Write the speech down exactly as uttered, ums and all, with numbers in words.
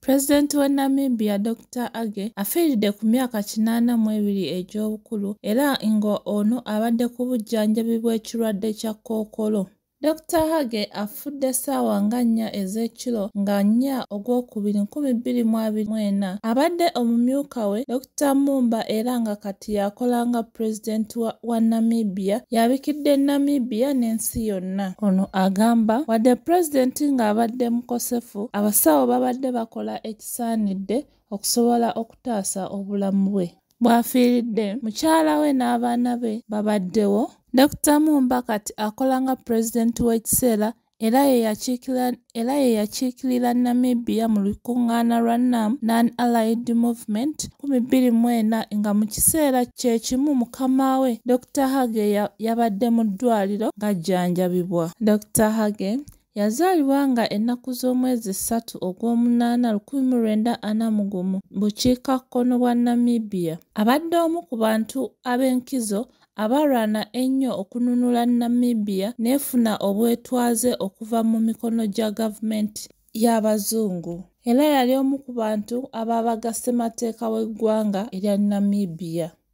Pulezidenti wa Namibia Doctor Hage afiiridde ku myaka kinaana mu ebiri egy'obukulu era nga ono abadde ku bujjanjabi bw'ekirwadde kya kkookolo. Doctor Hage afudde ssaawa nga nnya ez'ekiro nga nnya ogwokubiri nkumi bbiri mu abiri mu ena. Abadde omumyuka we Doctor Mumba era nga kati yakola nga pulezidenti wa, wa Namibia yabikidde Namibia n'ensi yonna. Ono agamba wadde pulezidenti ng'abadde mukosefu, abasawo babadde bakola ekisaanidde okusobola okutaasa obulamu bwe. Bw'afiiridde mukyala we n'abaana be babaddewo. Doctor Mumba kati akola nga pulezidenti w'ekiseera era ye yakiikirira era ye yakiikirira Namibia mu lukuŋŋaana lwa Nam Non-Allied Movement nkumi bbiri mu ena nga mu kiseera kye kimu mukama we Doctor Hage yabadde mu ddwaliro ng'ajjanjabibwa. Doctor Hage yazaalibwa nga ennaku z'omwezi ssatu ogw'omunaana lukumi mu lwenda ana mu gumu bukiikakkono bwa Namibia. Abadde omu ku bantu ab'enkizo abalwana ennyo okununula Namibia n'efuna obwetwaze okuva mu mikono gya gavumenti y'Abazungu. Era yali omu ku bantu abaabaga ssemateeka w'eggwanga erya Namibia.